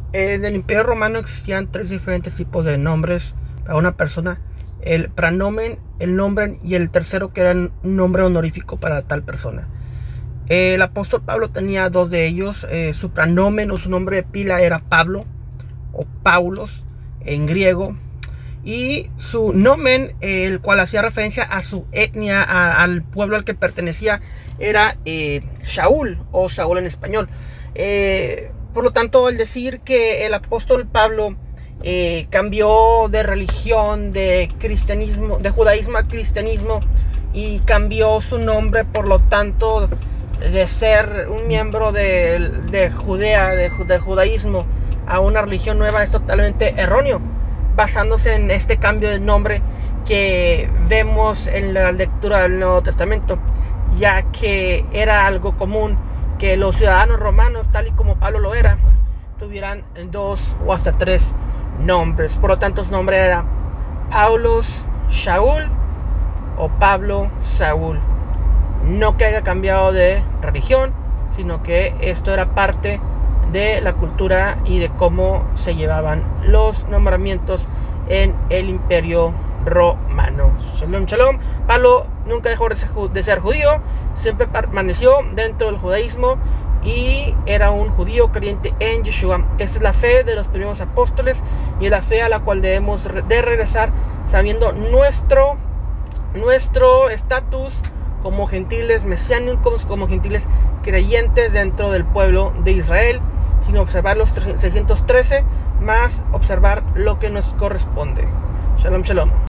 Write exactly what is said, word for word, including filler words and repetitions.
En el Imperio Romano existían tres diferentes tipos de nombres para una persona: el pranomen, el nombre y el tercero, que era un nombre honorífico para tal persona. El apóstol Pablo tenía dos de ellos. Eh, su pranomen o su nombre de pila era Pablo o Paulos en griego, y su nomen, eh, el cual hacía referencia a su etnia, a, al pueblo al que pertenecía, era eh, Shaul o Saúl en español. Eh, por lo tanto, el decir que el apóstol Pablo eh, cambió de religión, de cristianismo, de judaísmo a cristianismo, y cambió su nombre, por lo tanto, de ser un miembro de, de Judea, de, de judaísmo, a una religión nueva, es totalmente erróneo, basándose en este cambio de nombre que vemos en la lectura del Nuevo Testamento, ya que era algo común que los ciudadanos romanos, tal y como Pablo lo era, tuvieran dos o hasta tres nombres. Por lo tanto, su nombre era Paulos Shaul o Pablo Saúl. No que haya cambiado de religión, sino que esto era parte de la cultura y de cómo se llevaban los nombramientos en el Imperio Romano. Shalom, shalom. Pablo nunca dejó de ser judío, siempre permaneció dentro del judaísmo y era un judío creyente en Yeshua. Esta es la fe de los primeros apóstoles y es la fe a la cual debemos de regresar, sabiendo nuestro nuestro estatus como gentiles mesiánicos, como gentiles creyentes dentro del pueblo de Israel, sin observar los seiscientos trece, más observar lo que nos corresponde. Shalom, shalom.